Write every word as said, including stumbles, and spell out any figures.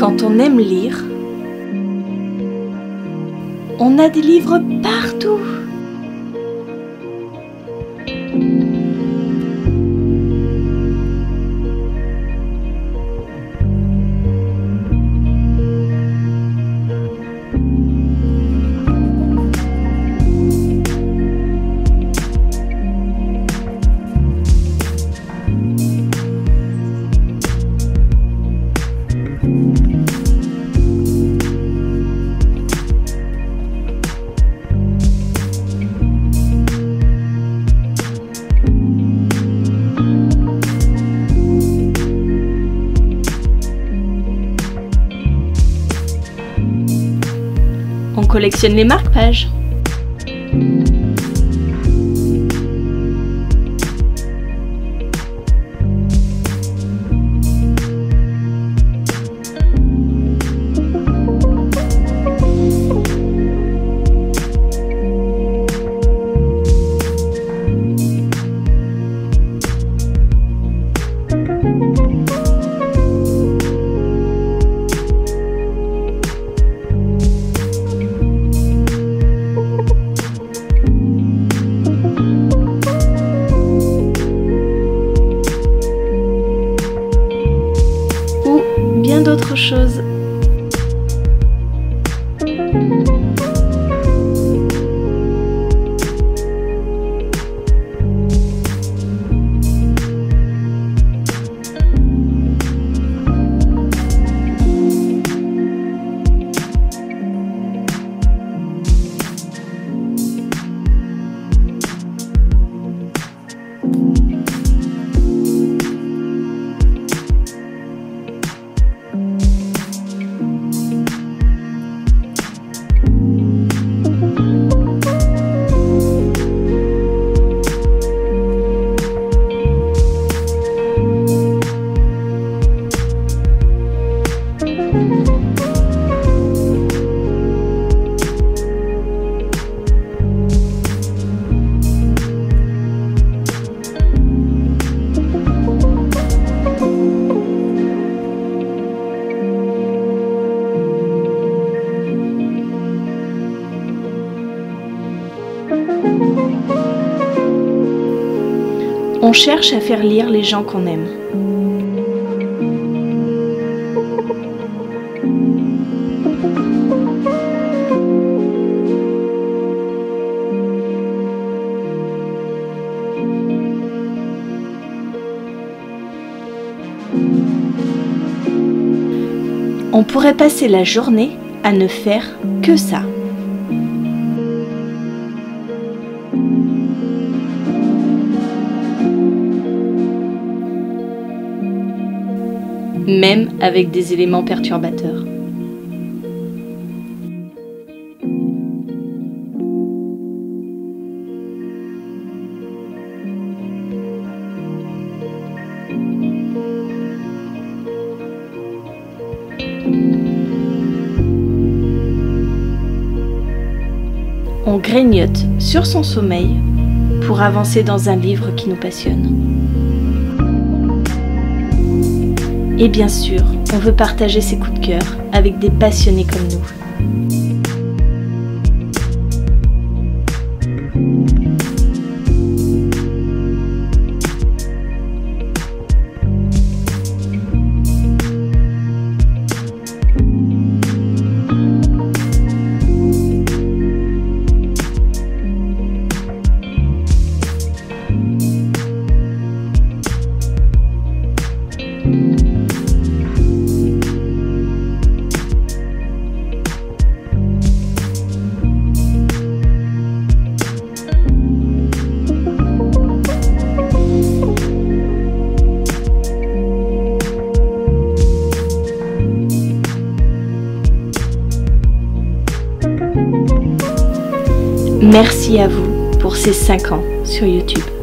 Quand on aime lire, on a des livres partout. On collectionne les marque-pages. Bien d'autres choses. On cherche à faire lire les gens qu'on aime. On pourrait passer la journée à ne faire que ça. Même avec des éléments perturbateurs. On grignote sur son sommeil pour avancer dans un livre qui nous passionne. Et bien sûr, on veut partager ses coups de cœur avec des passionnés comme nous. Merci à vous pour ces cinq ans sur YouTube.